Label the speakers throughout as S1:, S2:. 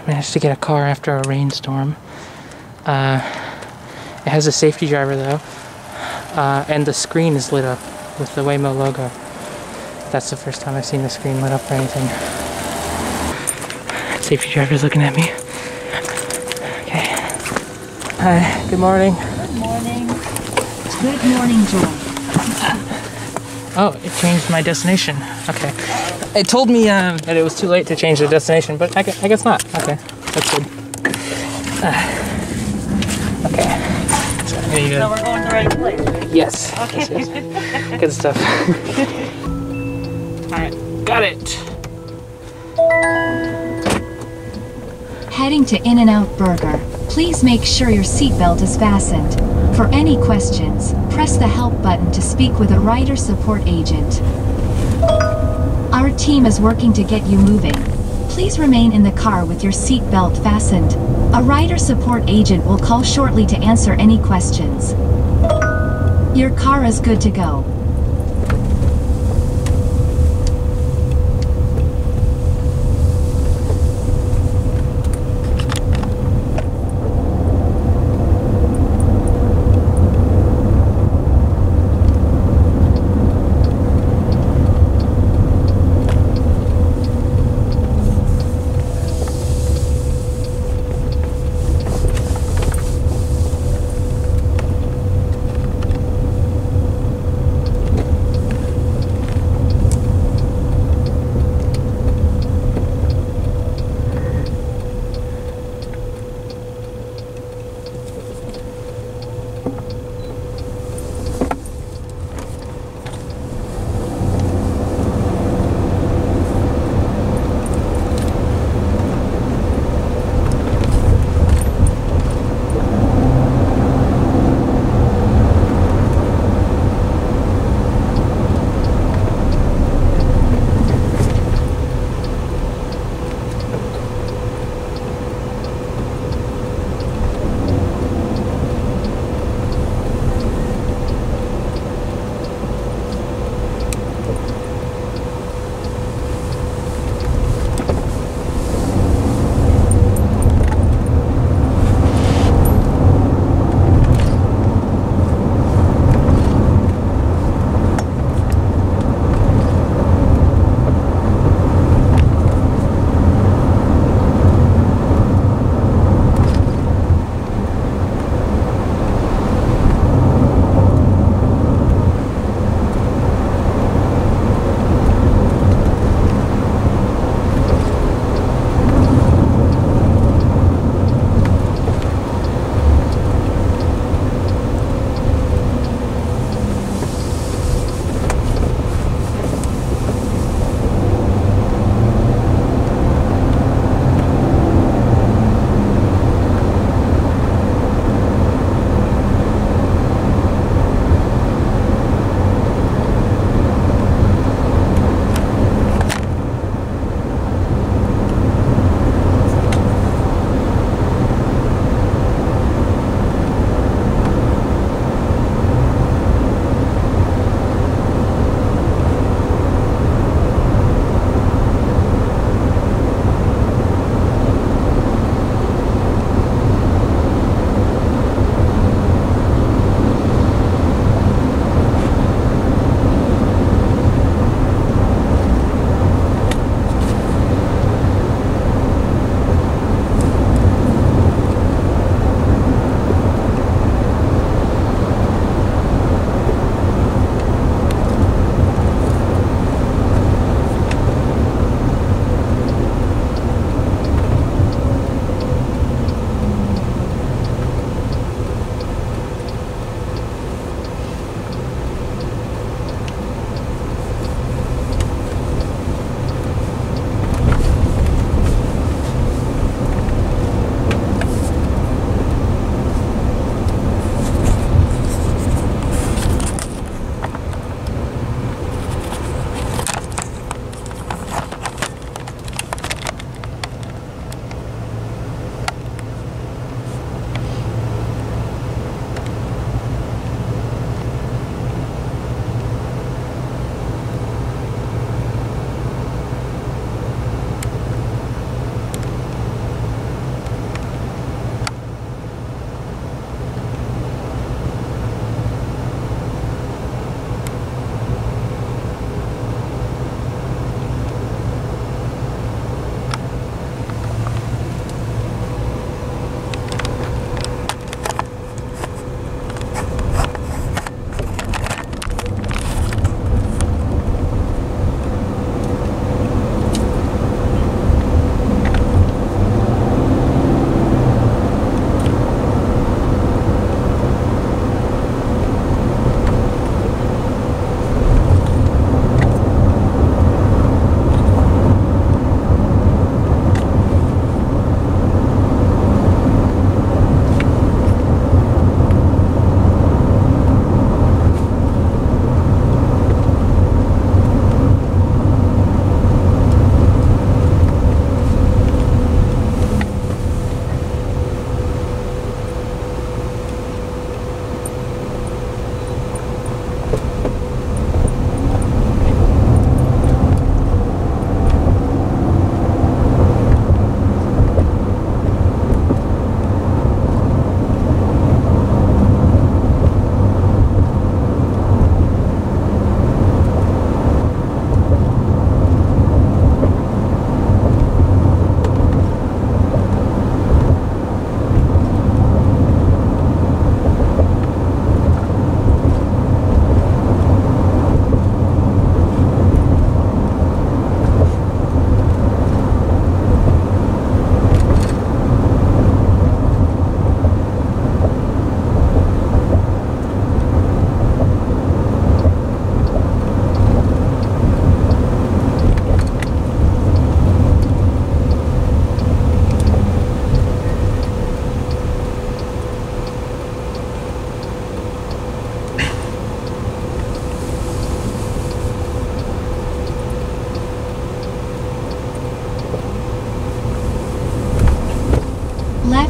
S1: Managed to get a car after a rainstorm. It has a safety driver though, and the screen is lit up with the Waymo logo. That's the first time I've seen the screen lit up or anything. Safety driver's looking at me. Okay. Hi, good morning.
S2: Good morning. Good morning, Joel.
S1: Oh, it changed my destination. Okay. It told me that it was too late to change the destination, but I guess not. Okay, that's good. Okay. So
S2: we're going to the right place, right?
S1: Yes.
S2: Okay.
S1: Yes. Good stuff. Alright, got it.
S3: Heading to In-N-Out Burger. Please make sure your seatbelt is fastened. For any questions, press the help button to speak with a rider support agent. Our team is working to get you moving. Please remain in the car with your seatbelt fastened. A rider support agent will call shortly to answer any questions. Your car is good to go.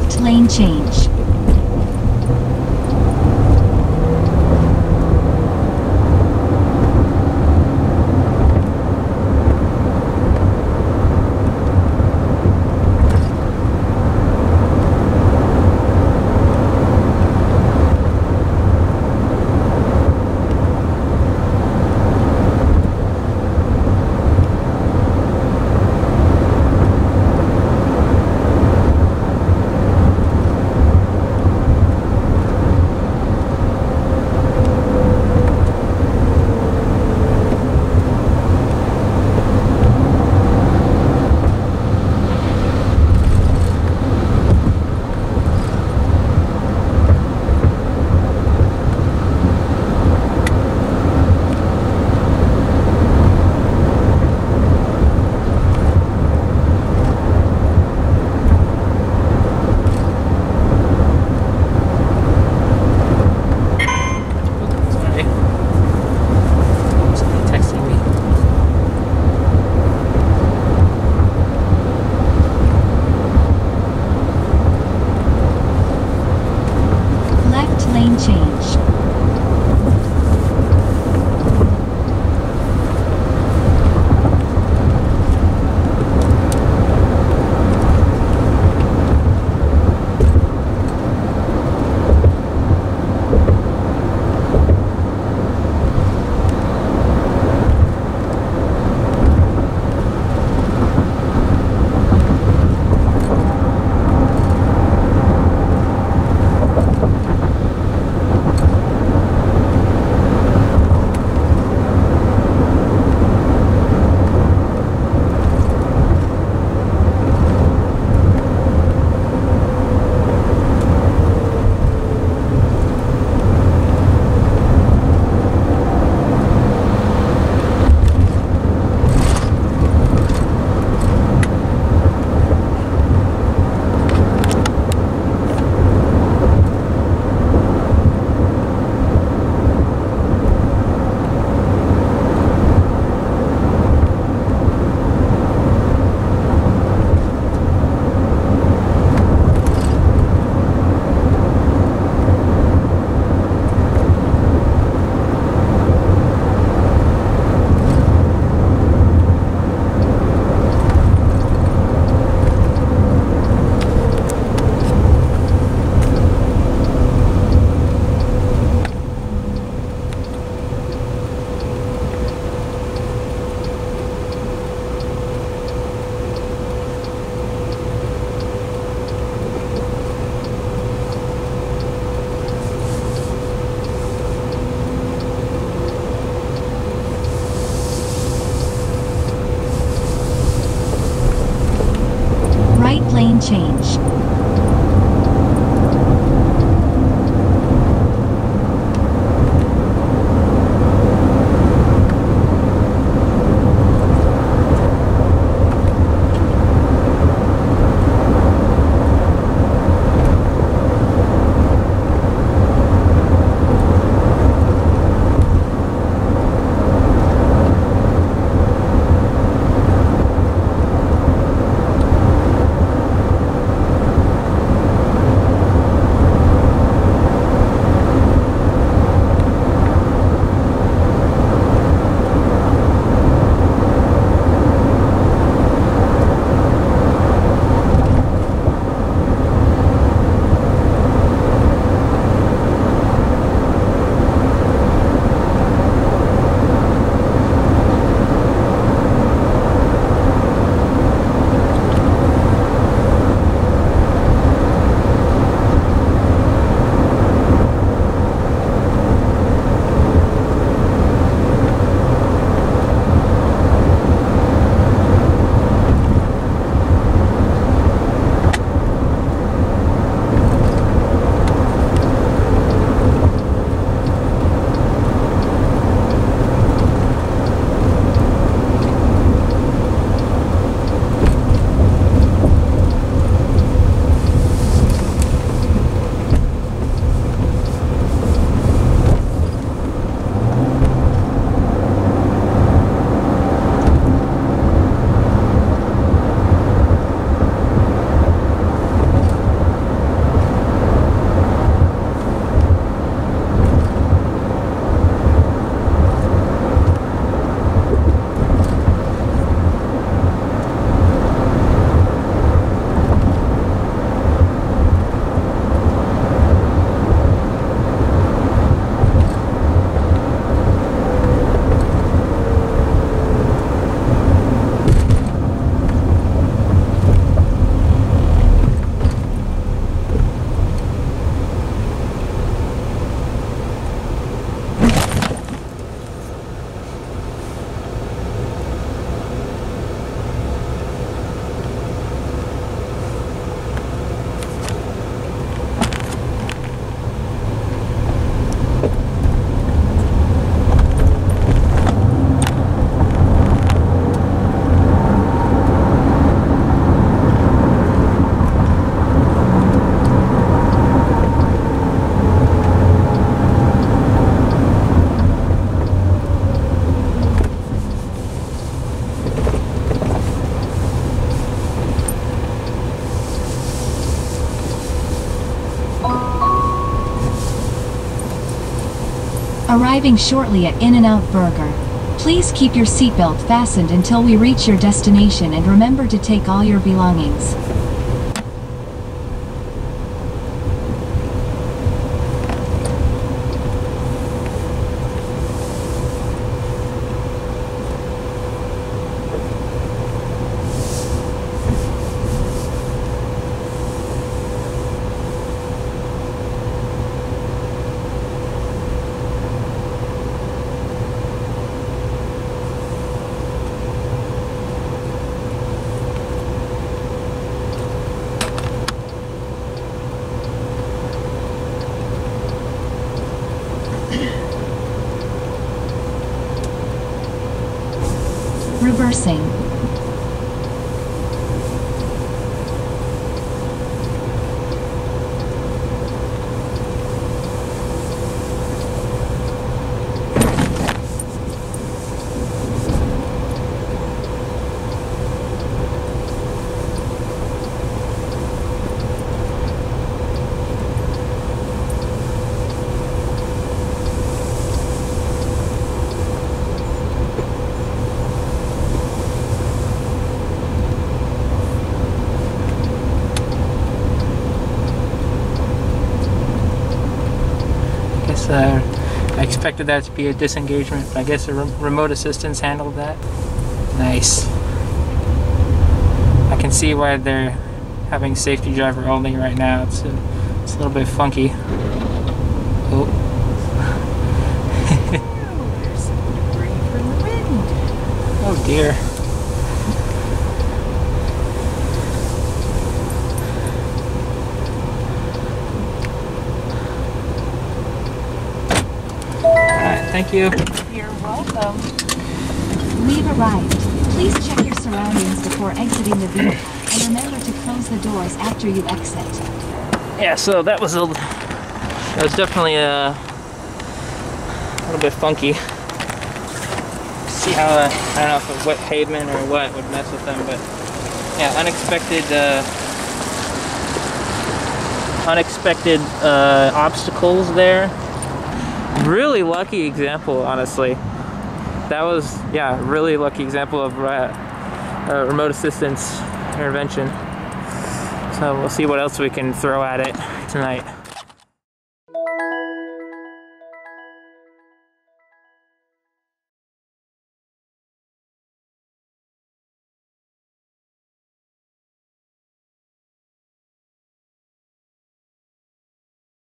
S3: Left lane change. lane change. Arriving shortly at In-N-Out Burger. Please keep your seatbelt fastened until we reach your destination and remember to take all your belongings. Reversing.
S1: I expected that to be a disengagement, but I guess the remote assistance handled that. Nice. I can see why they're having safety driver only right now. It's a little bit funky. Oh.
S2: There's debris from the wind.
S1: Oh dear. Thank you.
S2: You're welcome.
S3: We've arrived. Please check your surroundings before exiting the vehicle and remember to close the doors after you exit.
S1: Yeah, so that was definitely a little bit funky. See how I don't know if a wet pavement or what would mess with them, but yeah, unexpected obstacles there. Really lucky example, honestly. That was, yeah, really lucky example of remote assistance intervention. So we'll see what else we can throw at it tonight.